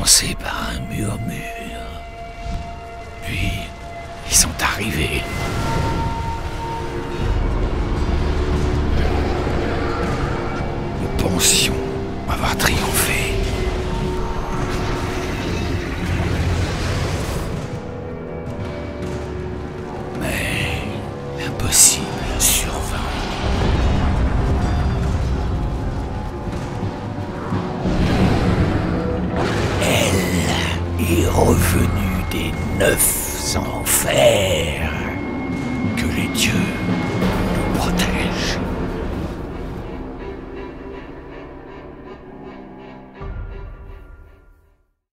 commencé par un murmure. Puis, ils sont arrivés. Nous pensions avoir triomphé. Mais l'impossible survint. Elle est revenue des 9 enfers. Que les dieux nous protègent.